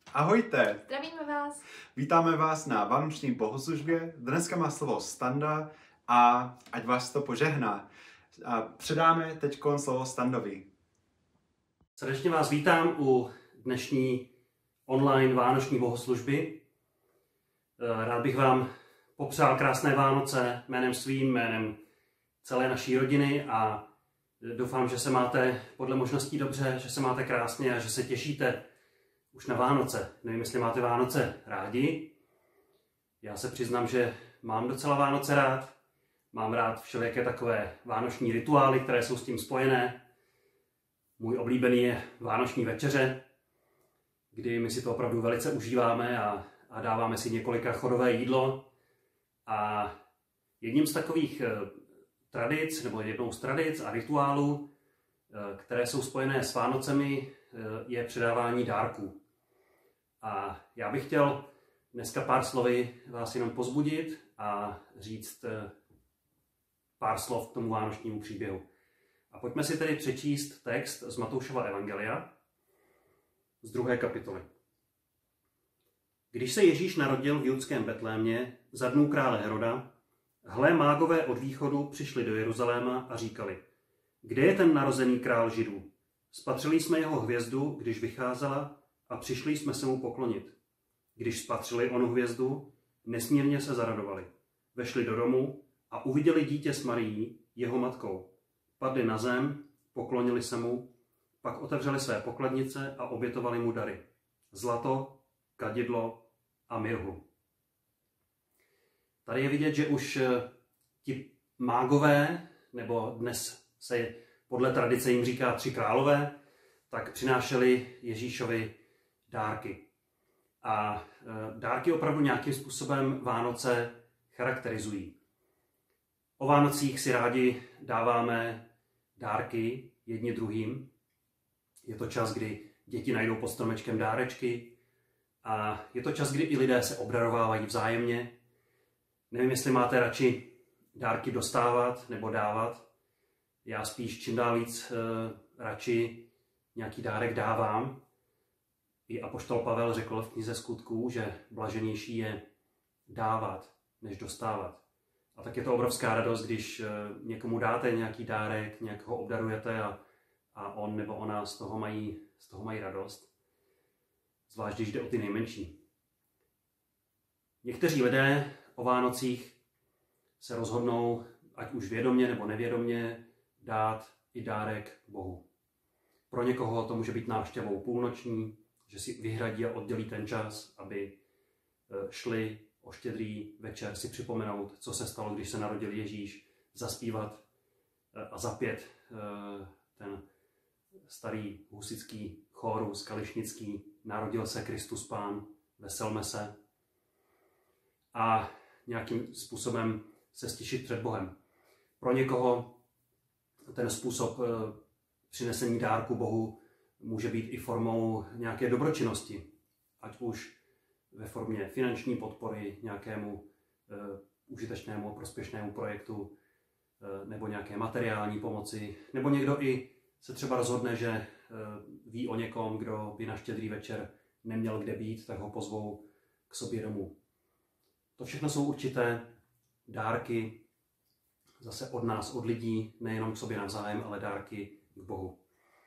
Ahojte! Zdravíme vás! Vítáme vás na vánoční bohoslužbě. Dneska má slovo Standa a ať vás to požehná. Předáme teď slovo Standovi. Srdečně vás vítám u dnešní online vánoční bohoslužby. Rád bych vám popřál krásné Vánoce jménem svým, jménem celé naší rodiny a doufám, že se máte podle možností dobře, že se máte krásně a že se těšíte už na Vánoce. Nevím, jestli máte Vánoce rádi. Já se přiznám, že mám docela Vánoce rád. Mám rád všelijaké takové vánoční rituály, které jsou s tím spojené. Můj oblíbený je vánoční večeře, kdy my si to opravdu velice užíváme a dáváme si několika chodové jídlo. A jedním z takových tradic, nebo jednou z tradic a rituálů, které jsou spojené s Vánocemi, je předávání dárků. A já bych chtěl dneska pár slovy vás jenom pozbudit a říct pár slov k tomu vánočnímu příběhu. A pojďme si tedy přečíst text z Matoušova evangelia z 2. kapitoly. Když se Ježíš narodil v judském Betlémě za dnů krále Heroda, hle, mágové od východu přišli do Jeruzaléma a říkali: Kde je ten narozený král Židů? Spatřili jsme jeho hvězdu, když vycházela, a přišli jsme se mu poklonit. Když spatřili onu hvězdu, nesmírně se zaradovali. Vešli do domu a uviděli dítě s Marií, jeho matkou. Padli na zem, poklonili se mu, pak otevřeli své pokladnice a obětovali mu dary: zlato, kadidlo a mirhu. Tady je vidět, že už ti mágové, nebo dnes se podle tradice jim říká 3 králové, tak přinášeli Ježíšovi dárky. A dárky opravdu nějakým způsobem Vánoce charakterizují. O Vánocích si rádi dáváme dárky jedni druhým. Je to čas, kdy děti najdou pod stromečkem dárečky a je to čas, kdy i lidé se obdarovávají vzájemně. Nevím, jestli máte radši dárky dostávat nebo dávat. Já spíš čím dál víc radši nějaký dárek dávám. I apoštol Pavel řekl v knize Skutků, že blaženější je dávat, než dostávat. A tak je to obrovská radost, když někomu dáte nějaký dárek, nějakého obdarujete a on nebo ona z toho mají radost. Zvlášť, když jde o ty nejmenší. Někteří lidé o Vánocích se rozhodnou, ať už vědomě nebo nevědomě, dát i dárek Bohu. Pro někoho to může být návštěvou půlnoční, že si vyhradí a oddělí ten čas, aby šli o štědrý večer si připomenout, co se stalo, když se narodil Ježíš, zaspívat a zapět ten starý husitský chórus kališnický: Narodil se Kristus Pán, veselme se, a nějakým způsobem se stišit před Bohem. Pro někoho ten způsob přinesení dárku Bohu může být i formou nějaké dobročinnosti, ať už ve formě finanční podpory nějakému užitečnému a prospěšnému projektu, nebo nějaké materiální pomoci, nebo někdo i se třeba rozhodne, že ví o někom, kdo by na štědrý večer neměl kde být, tak ho pozvou k sobě domů. To všechno jsou určité dárky zase od nás, od lidí, nejenom k sobě navzájem, ale dárky k Bohu.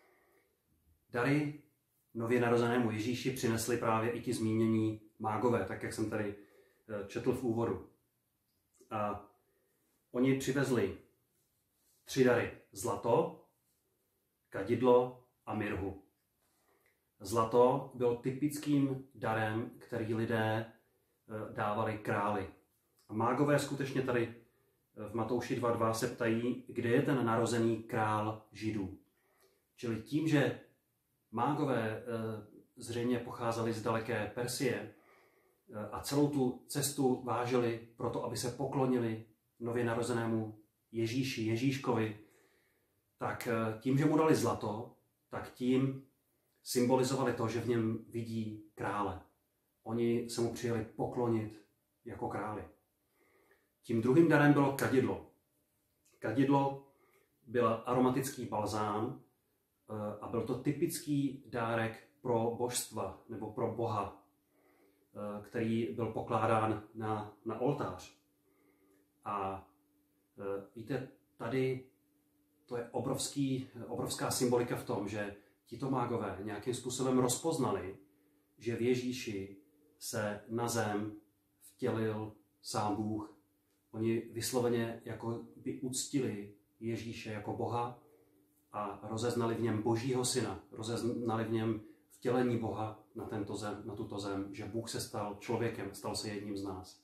Dary nově narozenému Ježíši přinesli právě i ti zmínění mágové, tak jak jsem tady četl v úvodu. A oni přivezli 3 dary: zlato, kadidlo a mirhu. Zlato bylo typickým darem, který lidé dávali králi. A mágové skutečně tady v Matouši 2.2 se ptají, kde je ten narozený král Židů. Čili tím, že mágové zřejmě pocházeli z daleké Persie a celou tu cestu vážili proto, aby se poklonili nově narozenému Ježíši, Ježíškovi, tak tím, že mu dali zlato, tak tím symbolizovali to, že v něm vidí krále. Oni se mu přijeli poklonit jako králi. Tím druhým darem bylo kadidlo. Kadidlo byl aromatický balzám a byl to typický dárek pro božstva nebo pro Boha, který byl pokládán na oltář. A víte, tady to je obrovská symbolika v tom, že tito mágové nějakým způsobem rozpoznali, že v Ježíši se na zem vtělil sám Bůh. Oni vysloveně jako by uctili Ježíše jako Boha a rozeznali v něm Božího syna, rozeznali v něm vtělení Boha na tuto zem, že Bůh se stal člověkem, stal se jedním z nás.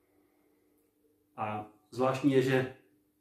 A zvláštní je, že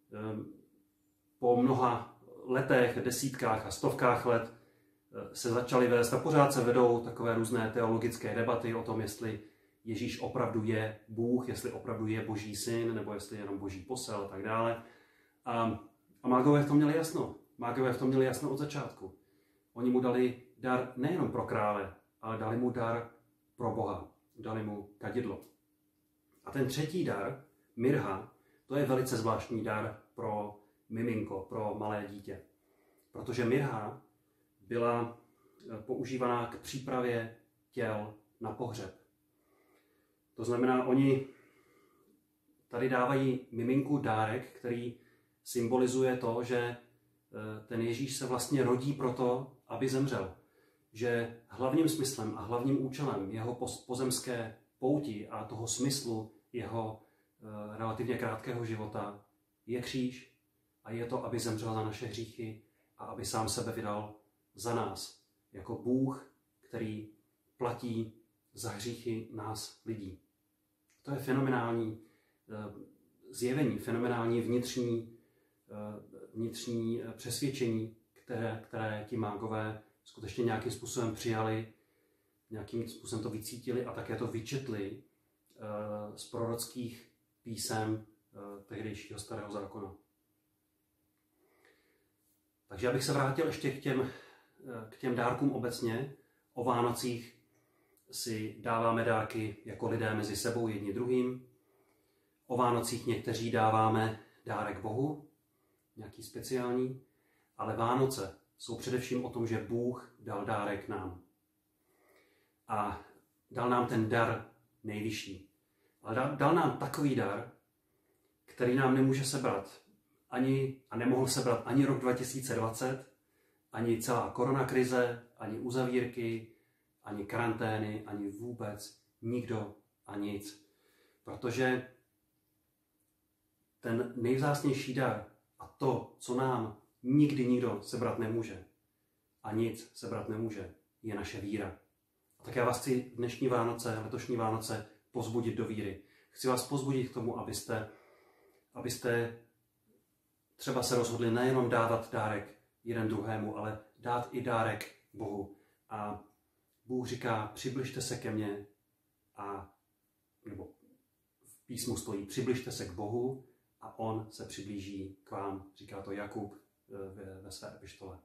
po mnoha letech, desítkách a stovkách let se začaly vést a pořád se vedou takové různé teologické debaty o tom, jestli Ježíš opravdu je Bůh, jestli opravdu je Boží syn, nebo jestli je jenom Boží posel a tak dále. A mágové v tom měli jasno. Mágové v tom měli jasno od začátku. Oni mu dali dar nejenom pro krále, ale dali mu dar pro Boha. Dali mu kadidlo. A ten třetí dar, mirha, to je velice zvláštní dar pro miminko, pro malé dítě. Protože mirha byla používaná k přípravě těl na pohřeb. To znamená, oni tady dávají miminku dárek, který symbolizuje to, že ten Ježíš se vlastně rodí proto, aby zemřel. Že hlavním smyslem a hlavním účelem jeho pozemské pouti a toho smyslu jeho relativně krátkého života je kříž a je to, aby zemřel za naše hříchy a aby sám sebe vydal za nás, jako Bůh, který platí za hříchy nás lidí. To je fenomenální zjevení, fenomenální vnitřní přesvědčení, které ti mágové skutečně nějakým způsobem přijali, nějakým způsobem to vycítili a také to vyčetli z prorockých písem tehdejšího Starého zákona. Takže abych se vrátil ještě k těm dárkům obecně. O Vánocích si dáváme dárky jako lidé mezi sebou jedni druhým. O Vánocích někteří dáváme dárek Bohu, nějaký speciální, ale Vánoce jsou především o tom, že Bůh dal dárek nám. A dal nám ten dar nejvyšší. Ale dal nám takový dar, který nám nemůže sebrat a nemohl sebrat ani rok 2020, ani celá koronakrize, ani uzavírky, ani karantény, ani vůbec nikdo a nic. Protože ten nejvzácnější dar a to, co nám nikdy nikdo sebrat nemůže a nic sebrat nemůže, je naše víra. A tak já vás chci dnešní Vánoce, letošní Vánoce pozbudit do víry. Chci vás pozbudit k tomu, abyste třeba se rozhodli nejenom dávat dárek jeden druhému, ale dát i dárek Bohu. A Bůh říká, přibližte se ke mně, nebo v písmu stojí, přibližte se k Bohu a on se přiblíží k vám. Říká to Jakub ve své epištole.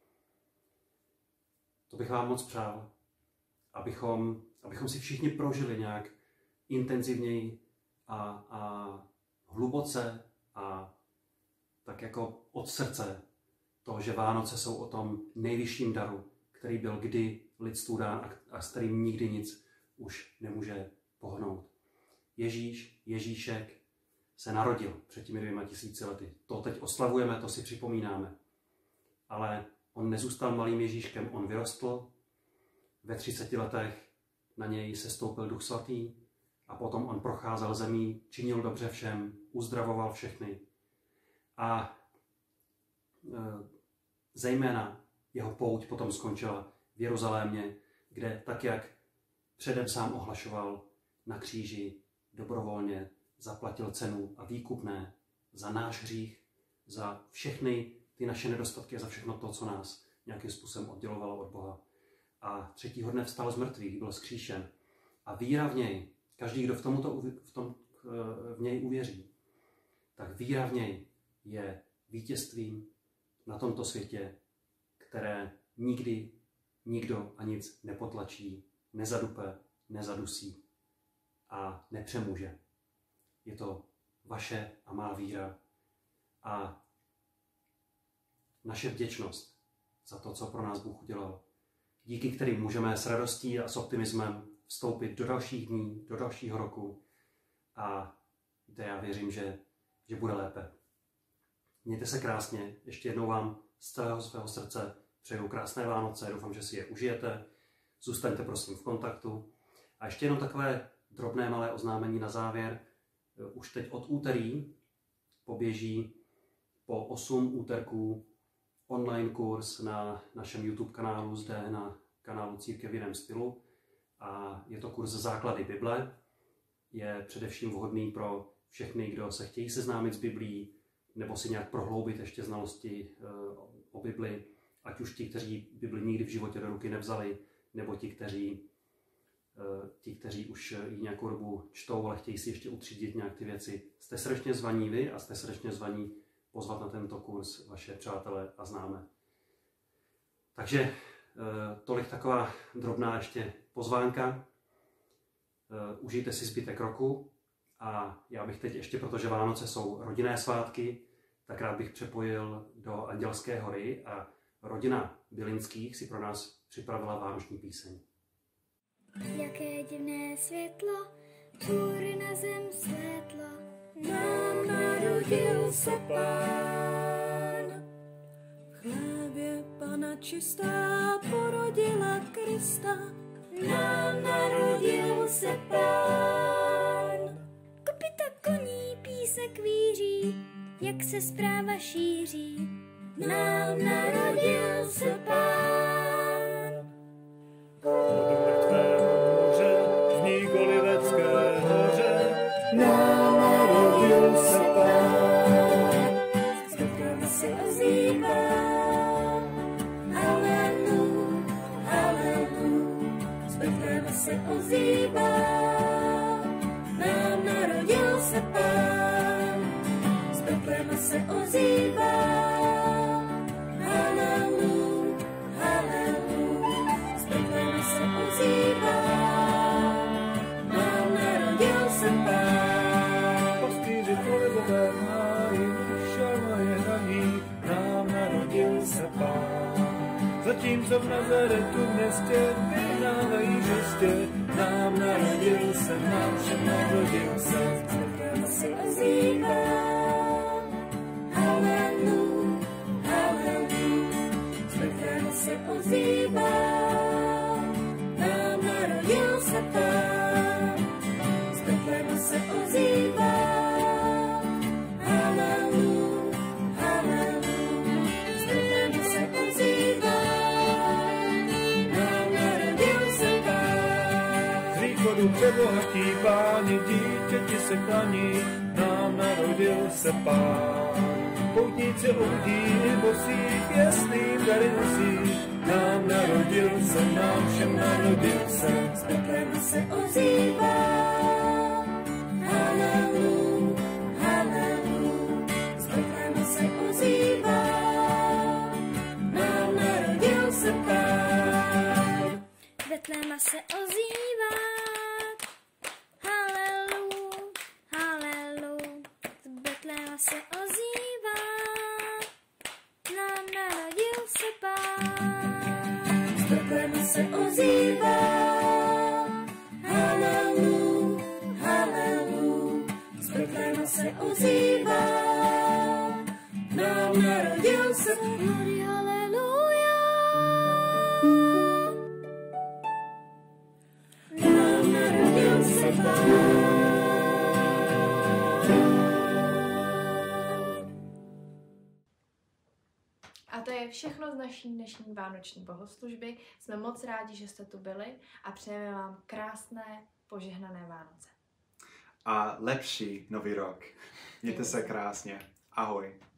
To bych vám moc přál, abychom si všichni prožili nějak intenzivněji a hluboce a tak jako od srdce to, že Vánoce jsou o tom nejvyšším daru, který byl kdy lidstvu dán a s kterým nikdy nic už nemůže pohnout. Ježíšek se narodil před těmi 2000 lety. To teď oslavujeme, to si připomínáme. Ale on nezůstal malým Ježíškem, on vyrostl. Ve 30 letech na něj sestoupil Duch Svatý a potom on procházel zemí, činil dobře všem, uzdravoval všechny. A zejména jeho pouť potom skončila v Jeruzalémě, kde tak, jak předem sám ohlašoval, na kříži dobrovolně zaplatil cenu a výkupné za náš hřích, za všechny ty naše nedostatky, za všechno to, co nás nějakým způsobem oddělovalo od Boha. A třetího dne vstal z mrtvých, byl vzkříšen. A víra v něj, každý, kdo v něj uvěří, tak víra v něj je vítězstvím na tomto světě, které nikdy nikdo a nic nepotlačí, nezadupe, nezadusí a nepřemůže. Je to vaše a má víra a naše vděčnost za to, co pro nás Bůh udělal, díky kterým můžeme s radostí a s optimismem vstoupit do dalších dní, do dalšího roku a kde já věřím, že bude lépe. Mějte se krásně, ještě jednou vám z celého svého srdce přeju krásné Vánoce, doufám, že si je užijete, zůstaňte prosím v kontaktu. A ještě jenom takové drobné malé oznámení na závěr. Už teď od úterý poběží po 8 úterků online kurz na našem YouTube kanálu, zde na kanálu Církev v jiném stylu. A je to kurz Základy Bible. Je především vhodný pro všechny, kdo se chtějí seznámit s Biblií, nebo si nějak prohloubit ještě znalosti o Bibli, ať už ti, kteří Bibli nikdy v životě do ruky nevzali, nebo ti, kteří už ji nějakou dobu čtou, ale chtějí si ještě utřídit nějak ty věci. Jste srdečně zvaní vy a jste srdečně zvaní pozvat na tento kurz vaše přátelé a známé. Takže tolik taková drobná ještě pozvánka. Užijte si zbytek roku a já bych teď ještě, protože Vánoce jsou rodinné svátky, tak rád bych přepojil do Andělské hory a rodina Bilinských si pro nás připravila vánoční píseň. Jaké divné světlo, hůry na zem slétlo, nám narodil se Pán. V chlébě Pana čistá porodila Krista, Nám narodil se Pán. Kopyta koní písek víří, jak se zpráva šíří, nám narodil se Pán. v ní Olivecké hoře, nám narodil se Pán. Zpěvkama se ozývá, halelu, halelu. Zpěvkama se ozývá, nám narodil se Pán. Zpěvkama se ozývá, halelu, halelu. Zpěvkama se ozývá, nám narodil se Pán. Pastýři polibové máji, šalma je na ní, nám narodil se Pán. Zatímco v Nazaretu městě vyhnávají žestě, nám narodil se, nám všem narodil se. Zpěvkama se ozývá, halelu, halelu. Zpěvkama se ozývá, nám narodil se Pán. Zpěvkama se ozývá, halelu, halelu. Zpěvkama se ozývá, nám narodil se Pán. Z východu přebohatí páni, dítěti se klaní, nám narodil se Pán. Poutníci oudí i bosí, jasným dary nosí, nám narodil se, nám všem narodil se. Zpěvkama se ozývá, halelu, halelu. Zpěvkama se ozývá, nám narodil se Pán. Betléma se ozývá, halelu, halelu. Z Betléma se ozývá, nám narodil se Pán. Z Betléma se ozývá, halelu, halelu. Z Betléma se ozývá, nám narodil se Pán. Haleluja. Nám narodil se Pán. A to je všechno z naší dnešní vánoční bohoslužby. Jsme moc rádi, že jste tu byli a přejeme vám krásné, požehnané Vánoce. A lepší nový rok. Mějte se krásně. Ahoj.